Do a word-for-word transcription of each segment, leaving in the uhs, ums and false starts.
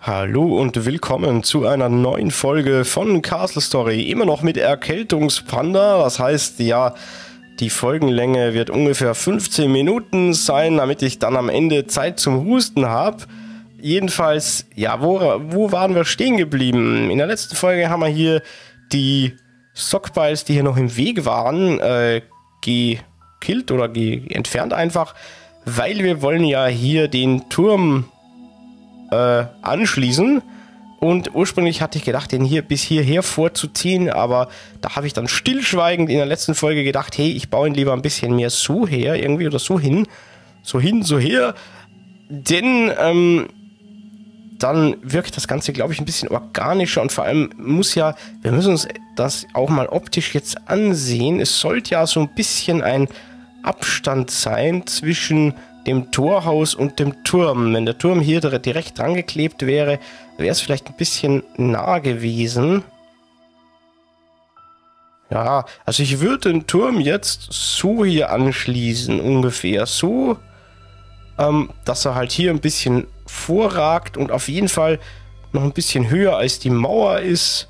Hallo und willkommen zu einer neuen Folge von Castle Story. Immer noch mit Erkältungspanda. Das heißt, ja, die Folgenlänge wird ungefähr fünfzehn Minuten sein, damit ich dann am Ende Zeit zum Husten habe. Jedenfalls, ja, wo, wo waren wir stehen geblieben? In der letzten Folge haben wir hier die Stockpiles, die hier noch im Weg waren, äh, gekillt oder ge entfernt einfach, weil wir wollen ja hier den Turm Äh, anschließen, und ursprünglich hatte ich gedacht, den hier bis hierher vorzuziehen, aber da habe ich dann stillschweigend in der letzten Folge gedacht, hey, ich baue ihn lieber ein bisschen mehr so her, irgendwie, oder so hin, so hin, so her, denn ähm, dann wirkt das Ganze, glaube ich, ein bisschen organischer, und vor allem muss ja, wir müssen uns das auch mal optisch jetzt ansehen, es sollte ja so ein bisschen ein Abstand sein zwischen dem Torhaus und dem Turm. Wenn der Turm hier direkt dran geklebt wäre, wäre es vielleicht ein bisschen nah gewesen. Ja, also ich würde den Turm jetzt so hier anschließen, ungefähr so, ähm, dass er halt hier ein bisschen vorragt und auf jeden Fall noch ein bisschen höher als die Mauer ist.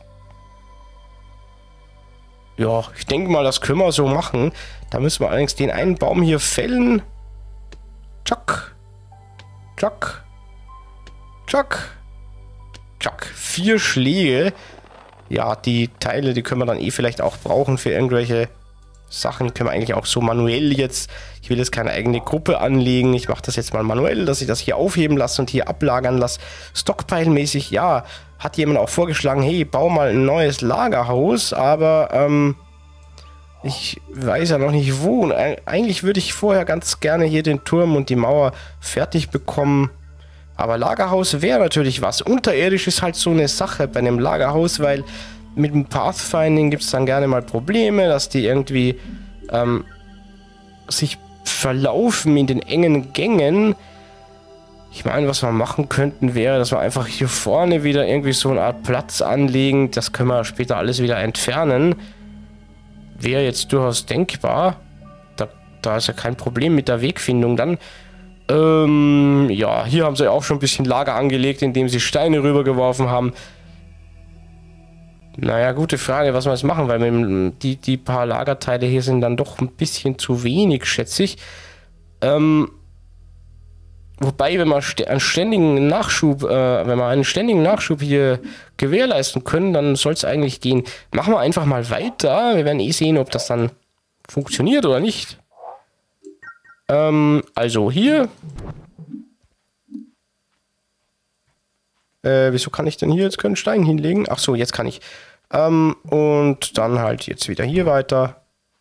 Ja, ich denke mal, das können wir so machen. Da müssen wir allerdings den einen Baum hier fällen. Tschack, tschack, tschack, tschack. Vier Schläge. Ja, die Teile, die können wir dann eh vielleicht auch brauchen für irgendwelche Sachen. Können wir eigentlich auch so manuell jetzt. Ich will jetzt keine eigene Gruppe anlegen. Ich mache das jetzt mal manuell, dass ich das hier aufheben lasse und hier ablagern lasse. Stockpile-mäßig, ja, hat jemand auch vorgeschlagen, hey, bau mal ein neues Lagerhaus, aber, ähm, ich weiß ja noch nicht wo. Und eigentlich würde ich vorher ganz gerne hier den Turm und die Mauer fertig bekommen. Aber Lagerhaus wäre natürlich was. Unterirdisch ist halt so eine Sache bei einem Lagerhaus, weil mit dem Pathfinding gibt es dann gerne mal Probleme, dass die irgendwie ähm, sich verlaufen in den engen Gängen. Ich meine, was wir machen könnten, wäre, dass wir einfach hier vorne wieder irgendwie so eine Art Platz anlegen. Das können wir später alles wieder entfernen. Wäre jetzt durchaus denkbar. Da, da ist ja kein Problem mit der Wegfindung dann. Ähm, ja, hier haben sie auch schon ein bisschen Lager angelegt, indem sie Steine rübergeworfen haben. Naja, gute Frage, was wir jetzt machen, weil mit, die, die paar Lagerteile hier sind dann doch ein bisschen zu wenig, schätze ich. Ähm, wobei, wenn wir einen ständigen Nachschub, äh, wenn wir einen ständigen Nachschub hier gewährleisten können, dann soll es eigentlich gehen. Machen wir einfach mal weiter. Wir werden eh sehen, ob das dann funktioniert oder nicht. Ähm, also hier. Äh, wieso kann ich denn hier jetzt keinen Stein hinlegen? Ach so, jetzt kann ich. Ähm, und dann halt jetzt wieder hier weiter.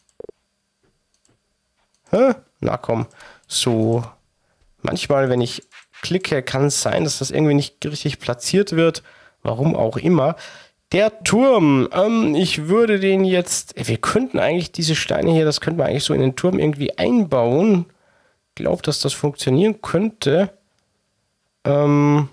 Hä? Na komm. So. Manchmal, wenn ich klicke, kann es sein, dass das irgendwie nicht richtig platziert wird. Warum auch immer. Der Turm. Ähm, ich würde den jetzt... Wir könnten eigentlich diese Steine hier, das könnten wir eigentlich so in den Turm irgendwie einbauen. Ich glaube, dass das funktionieren könnte. Ähm,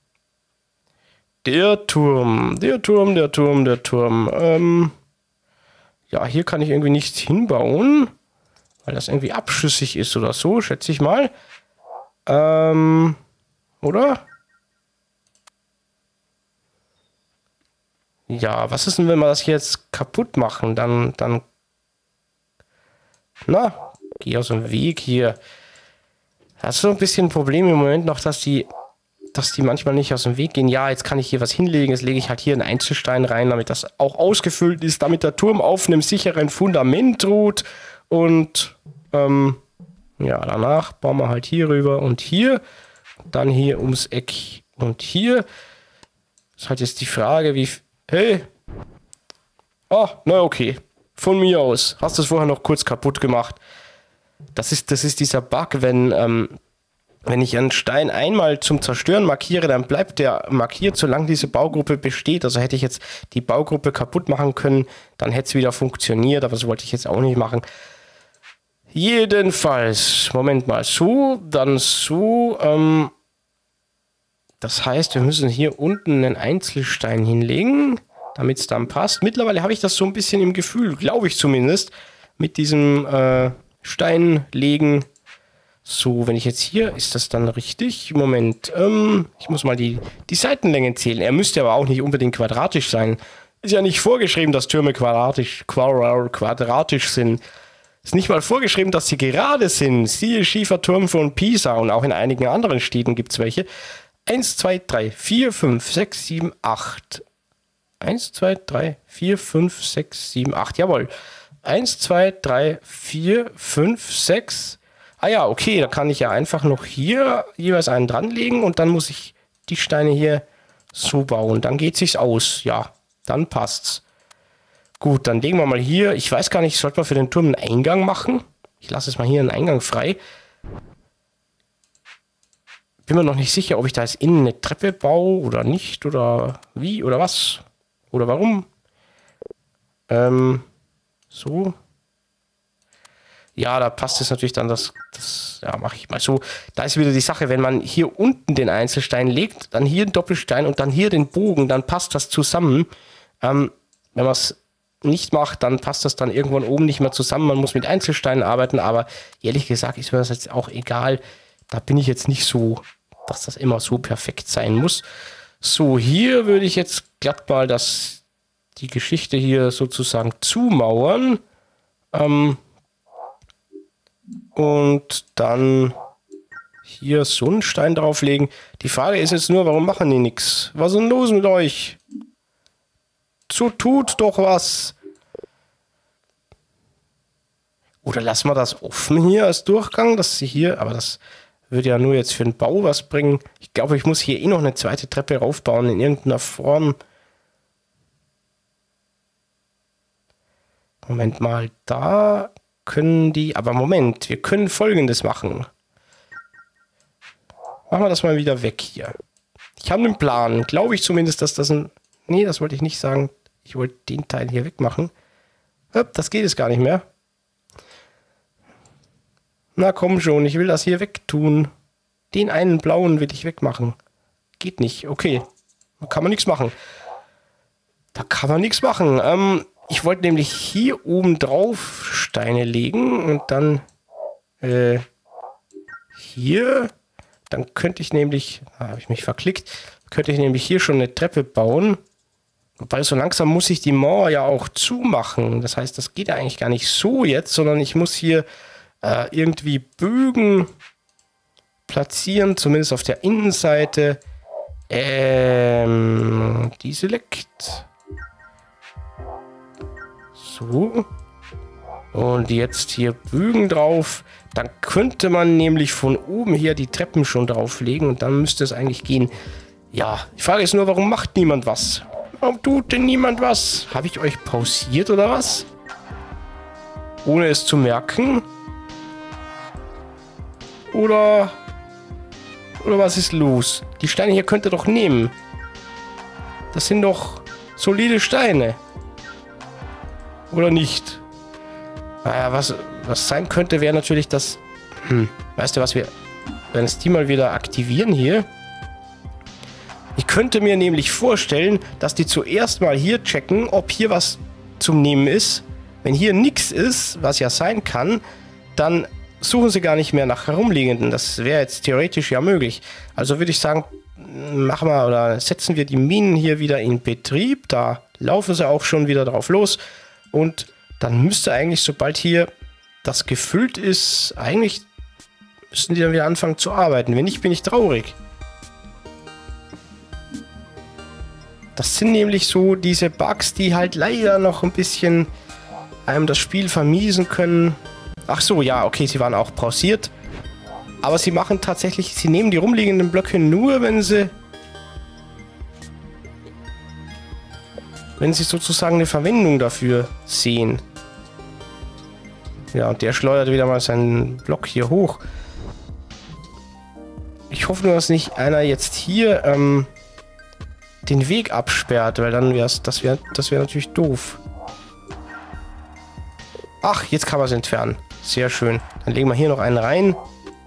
der Turm. Der Turm, der Turm, der Turm. Ähm, ja, hier kann ich irgendwie nichts hinbauen. Weil das irgendwie abschüssig ist oder so, schätze ich mal. Ähm, oder? Ja, was ist denn, wenn wir das jetzt kaputt machen? Dann, dann... Na, geh aus dem Weg hier. Das ist so ein bisschen ein Problem im Moment noch, dass die, dass die manchmal nicht aus dem Weg gehen. Ja, jetzt kann ich hier was hinlegen. Jetzt lege ich halt hier einen Einzelstein rein, damit das auch ausgefüllt ist, damit der Turm auf einem sicheren Fundament ruht. Und, ähm... ja, danach bauen wir halt hier rüber und hier. Dann hier ums Eck und hier. Das ist halt jetzt die Frage, wie... Hey! Ah, na okay. Von mir aus. Hast du es vorher noch kurz kaputt gemacht. Das ist, das ist dieser Bug, wenn, ähm, wenn ich einen Stein einmal zum Zerstören markiere, dann bleibt der markiert, solange diese Baugruppe besteht. Also hätte ich jetzt die Baugruppe kaputt machen können, dann hätte es wieder funktioniert, aber das wollte ich jetzt auch nicht machen. Jedenfalls, Moment mal, so, dann so, ähm, das heißt, wir müssen hier unten einen Einzelstein hinlegen, damit es dann passt. Mittlerweile habe ich das so ein bisschen im Gefühl, glaube ich zumindest, mit diesem äh, Steinlegen So, wenn ich jetzt hier, ist das dann richtig? Moment, ähm, ich muss mal die, die Seitenlängen zählen. Er müsste aber auch nicht unbedingt quadratisch sein. Ist ja nicht vorgeschrieben, dass Türme quadratisch, quadratisch sind. Ist nicht mal vorgeschrieben, dass sie gerade sind. Siehe Schieferturm von Pisa und auch in einigen anderen Städten gibt es welche. eins, zwei, drei, vier, fünf, sechs, sieben, acht. eins, zwei, drei, vier, fünf, sechs, sieben, acht. Jawohl. eins, zwei, drei, vier, fünf, sechs. Ah ja, okay, da kann ich ja einfach noch hier jeweils einen dranlegen und dann muss ich die Steine hier so bauen. Dann geht sich's aus. Ja, dann passt's. Gut, dann legen wir mal hier. Ich weiß gar nicht, sollte man für den Turm einen Eingang machen? Ich lasse es mal hier einen Eingang frei. Bin mir noch nicht sicher, ob ich da jetzt innen eine Treppe baue oder nicht oder wie oder was oder warum. Ähm, so. Ja, da passt es natürlich dann, das, das ja, mache ich mal so. Da ist wieder die Sache, wenn man hier unten den Einzelstein legt, dann hier einen Doppelstein und dann hier den Bogen, dann passt das zusammen. Ähm, wenn man es nicht macht, dann passt das dann irgendwann oben nicht mehr zusammen. Man muss mit Einzelsteinen arbeiten, aber ehrlich gesagt ist mir das jetzt auch egal. Da bin ich jetzt nicht so, dass das immer so perfekt sein muss. So, hier würde ich jetzt glatt mal das, die Geschichte hier sozusagen zumauern. Ähm, Und dann hier so einen Stein drauflegen. Die Frage ist jetzt nur, warum machen die nichts? Was ist denn los mit euch? So tut doch was. Oder lassen wir das offen hier als Durchgang, dass sie hier, aber das würde ja nur jetzt für den Bau was bringen. Ich glaube, ich muss hier eh noch eine zweite Treppe raufbauen in irgendeiner Form. Moment mal, da können die, aber Moment, wir können Folgendes machen. Machen wir das mal wieder weg hier. Ich habe einen Plan, glaube ich zumindest, dass das ein, nee, das wollte ich nicht sagen. Ich wollte den Teil hier wegmachen. Das geht jetzt gar nicht mehr. Na komm schon, ich will das hier wegtun. Den einen blauen will ich wegmachen. Geht nicht, okay. Da kann man nichts machen. Da kann man nichts machen. Ähm, ich wollte nämlich hier oben drauf Steine legen und dann äh, hier. Dann könnte ich nämlich, da habe ich mich verklickt, könnte ich nämlich hier schon eine Treppe bauen. Wobei so langsam muss ich die Mauer ja auch zumachen. Das heißt, das geht ja eigentlich gar nicht so jetzt, sondern ich muss hier äh, irgendwie Bögen platzieren, zumindest auf der Innenseite. Ähm, die Select. So. Und jetzt hier Bögen drauf. Dann könnte man nämlich von oben hier die Treppen schon drauflegen und dann müsste es eigentlich gehen. Ja, die Frage ist nur, warum macht niemand was? Warum tut denn niemand was? Habe ich euch pausiert oder was? Ohne es zu merken? Oder... Oder was ist los? Die Steine hier könnt ihr doch nehmen. Das sind doch solide Steine. Oder nicht? Naja, was, was sein könnte, wäre natürlich das... Hm, weißt du was, wir... Wenn es die mal wieder aktivieren hier... Ich könnte mir nämlich vorstellen, dass die zuerst mal hier checken, ob hier was zum Nehmen ist. Wenn hier nichts ist, was ja sein kann, dann suchen sie gar nicht mehr nach herumliegenden. Das wäre jetzt theoretisch ja möglich. Also würde ich sagen, machen wir oder setzen wir die Minen hier wieder in Betrieb. Da laufen sie auch schon wieder drauf los. Und dann müsste eigentlich, sobald hier das gefüllt ist, eigentlich müssten die dann wieder anfangen zu arbeiten. Wenn nicht, bin ich traurig. Das sind nämlich so diese Bugs, die halt leider noch ein bisschen einem das Spiel vermiesen können. Ach so, ja, okay, sie waren auch pausiert. Aber sie machen tatsächlich, sie nehmen die rumliegenden Blöcke nur, wenn sie... Wenn sie sozusagen eine Verwendung dafür sehen. Ja, und der schleudert wieder mal seinen Block hier hoch. Ich hoffe nur, dass nicht einer jetzt hier... Ähm, den Weg absperrt, weil dann wäre es, das wäre das wäre natürlich doof. Ach, jetzt kann man es entfernen. Sehr schön. Dann legen wir hier noch einen rein.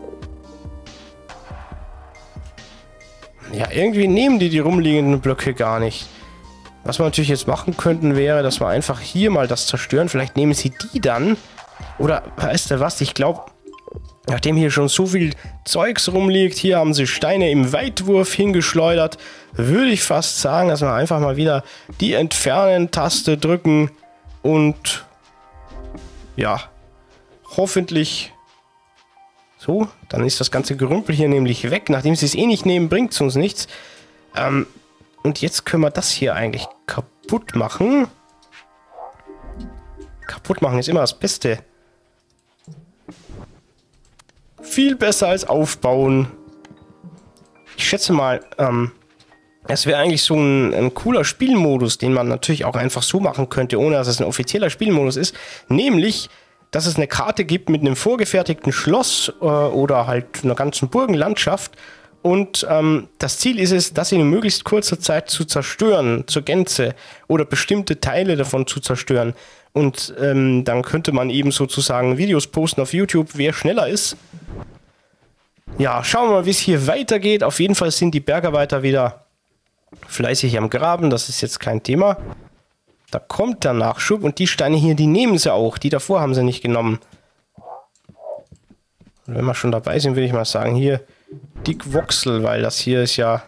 Ja, irgendwie nehmen die die rumliegenden Blöcke gar nicht. Was wir natürlich jetzt machen könnten, wäre, dass wir einfach hier mal das zerstören. Vielleicht nehmen sie die dann. Oder, weißt du was, ich glaube, Nachdem hier schon so viel Zeugs rumliegt, hier haben sie Steine im Weitwurf hingeschleudert, würde ich fast sagen, dass wir einfach mal wieder die Entfernen-Taste drücken und ja, hoffentlich so, dann ist das ganze Gerümpel hier nämlich weg. Nachdem sie es eh nicht nehmen, bringt es uns nichts. Ähm, und jetzt können wir das hier eigentlich kaputt machen. Kaputt machen ist immer das Beste. Viel besser als aufbauen. Ich schätze mal, ähm, es wäre eigentlich so ein, ein cooler Spielmodus, den man natürlich auch einfach so machen könnte, ohne dass es ein offizieller Spielmodus ist. Nämlich, dass es eine Karte gibt mit einem vorgefertigten Schloss äh, oder halt einer ganzen Burgenlandschaft. Und ähm, das Ziel ist es, das in möglichst kurzer Zeit zu zerstören, zur Gänze oder bestimmte Teile davon zu zerstören. Und ähm, dann könnte man eben sozusagen Videos posten auf YouTube, wer schneller ist. Ja, schauen wir mal, wie es hier weitergeht. Auf jeden Fall sind die Bergarbeiter wieder fleißig am Graben, das ist jetzt kein Thema. Da kommt der Nachschub und die Steine hier, die nehmen sie auch. Die davor haben sie nicht genommen. Und wenn wir schon dabei sind, würde ich mal sagen, hier Dick Voxel, weil das hier ist ja...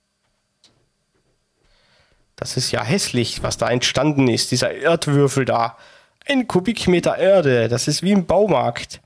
Das ist ja hässlich, was da entstanden ist. Dieser Erdwürfel da. Ein Kubikmeter Erde. Das ist wie im Baumarkt.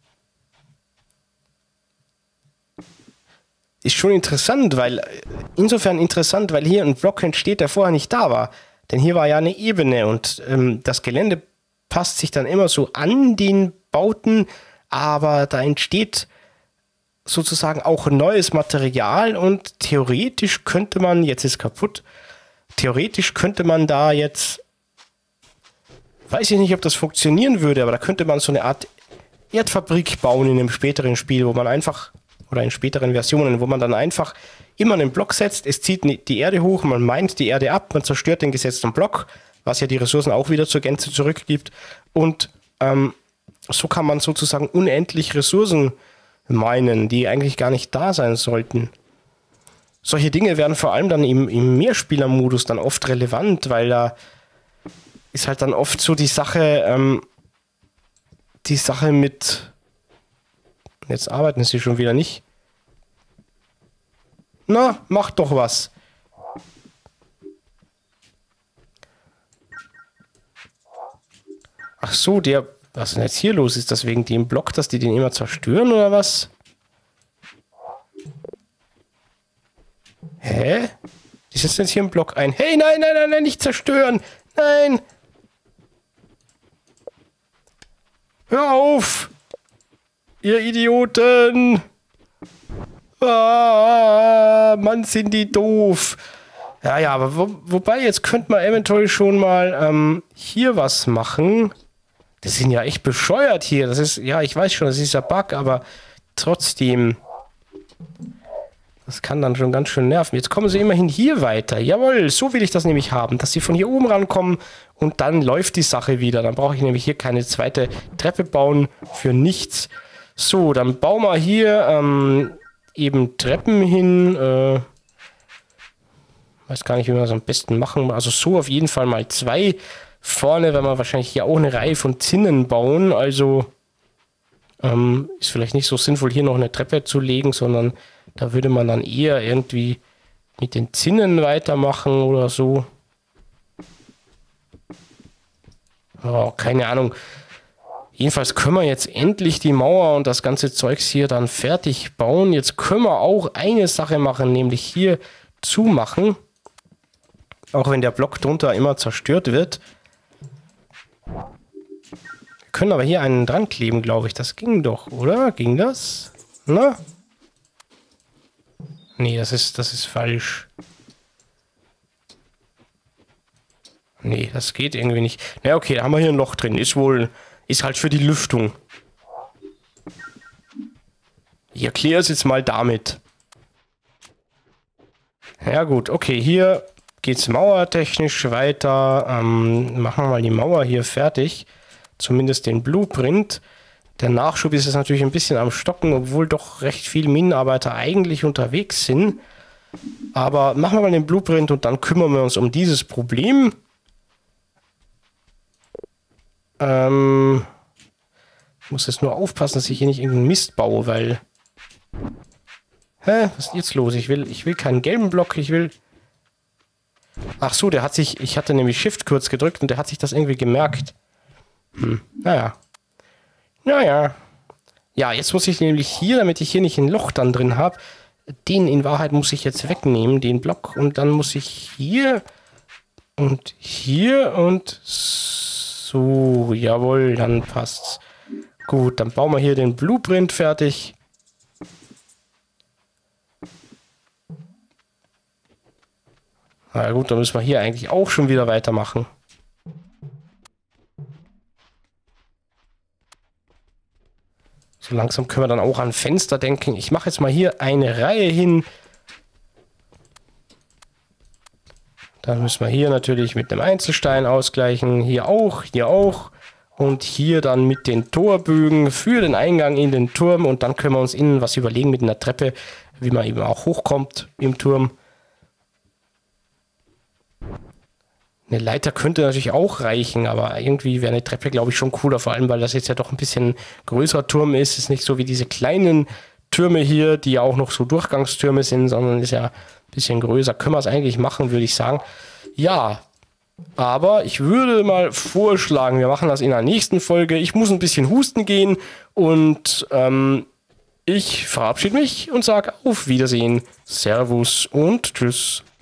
Ist schon interessant, weil... Insofern interessant, weil hier ein Block entsteht, der vorher nicht da war. Denn hier war ja eine Ebene und ähm, das Gelände passt sich dann immer so an den Bauten, aber da entsteht sozusagen auch neues Material und theoretisch könnte man, jetzt ist kaputt, theoretisch könnte man da jetzt, weiß ich nicht, ob das funktionieren würde, aber da könnte man so eine Art Erdfabrik bauen in einem späteren Spiel, wo man einfach, oder in späteren Versionen, wo man dann einfach immer einen Block setzt, es zieht die Erde hoch, man meint die Erde ab, man zerstört den gesetzten Block, was ja die Ressourcen auch wieder zur Gänze zurückgibt. Und ähm, so kann man sozusagen unendlich Ressourcen meinen, die eigentlich gar nicht da sein sollten. Solche Dinge werden vor allem dann im, im Mehrspielermodus dann oft relevant, weil da ist halt dann oft so die Sache, ähm, die Sache mit, jetzt arbeiten sie schon wieder nicht. Na, mach doch was. Ach so, der... Was ist denn jetzt hier los? Ist das wegen dem Block, dass die den immer zerstören oder was? Hä? Die setzen jetzt hier im Block ein. Hey, nein, nein, nein, nein, nicht zerstören. Nein. Hör auf. Ihr Idioten. Ah, Mann, sind die doof. Ja, ja, aber wo, wobei, jetzt könnte man eventuell schon mal ähm, hier was machen. Das sind ja echt bescheuert hier. Das ist, ja, ich weiß schon, das ist ja Bug, aber trotzdem. Das kann dann schon ganz schön nerven. Jetzt kommen sie immerhin hier weiter. Jawohl, so will ich das nämlich haben, dass sie von hier oben rankommen und dann läuft die Sache wieder. Dann brauche ich nämlich hier keine zweite Treppe bauen für nichts. So, dann bauen wir hier ähm, eben Treppen hin. Äh, weiß gar nicht, wie wir das am besten machen. Also so auf jeden Fall mal zwei. Vorne werden wir wahrscheinlich hier auch eine Reihe von Zinnen bauen. Also ähm, ist vielleicht nicht so sinnvoll, hier noch eine Treppe zu legen, sondern da würde man dann eher irgendwie mit den Zinnen weitermachen oder so. Oh, keine Ahnung. Jedenfalls können wir jetzt endlich die Mauer und das ganze Zeugs hier dann fertig bauen. Jetzt können wir auch eine Sache machen, nämlich hier zumachen. Auch wenn der Block drunter immer zerstört wird. Wir können aber hier einen dran kleben, glaube ich. Das ging doch, oder? Ging das? Na? Nee, das ist, das ist falsch. Nee, das geht irgendwie nicht. Na okay, da haben wir hier ein Loch drin. Ist wohl, ist halt für die Lüftung. Ich erkläre es jetzt mal damit. Ja gut, okay, hier geht es mauertechnisch weiter. Ähm, machen wir mal die Mauer hier fertig. Zumindest den Blueprint. Der Nachschub ist jetzt natürlich ein bisschen am Stocken, obwohl doch recht viele Minenarbeiter eigentlich unterwegs sind. Aber machen wir mal den Blueprint und dann kümmern wir uns um dieses Problem. Ähm, Ich muss jetzt nur aufpassen, dass ich hier nicht irgendeinen Mist baue, weil... Hä? Was ist jetzt los? Ich will, ich will keinen gelben Block, ich will... Ach so, der hat sich... Ich hatte nämlich Shift kurz gedrückt und der hat sich das irgendwie gemerkt. Hm, naja. Naja. Ja, jetzt muss ich nämlich hier, damit ich hier nicht ein Loch dann drin habe, den in Wahrheit muss ich jetzt wegnehmen, den Block. Und dann muss ich hier und hier und so. Jawohl, dann passt's. Gut, dann bauen wir hier den Blueprint fertig. Na gut, dann müssen wir hier eigentlich auch schon wieder weitermachen. So langsam können wir dann auch an Fenster denken. Ich mache jetzt mal hier eine Reihe hin. Dann müssen wir hier natürlich mit einem Einzelstein ausgleichen. Hier auch, hier auch. Und hier dann mit den Torbögen für den Eingang in den Turm. Und dann können wir uns innen was überlegen mit einer Treppe, wie man eben auch hochkommt im Turm. Eine Leiter könnte natürlich auch reichen, aber irgendwie wäre eine Treppe, glaube ich, schon cooler. Vor allem, weil das jetzt ja doch ein bisschen größerer Turm ist. Ist nicht so wie diese kleinen Türme hier, die ja auch noch so Durchgangstürme sind, sondern ist ja ein bisschen größer. Können wir es eigentlich machen, würde ich sagen. Ja, aber ich würde mal vorschlagen, wir machen das in der nächsten Folge. Ich muss ein bisschen husten gehen und ähm, ich verabschiede mich und sage auf Wiedersehen, Servus und Tschüss.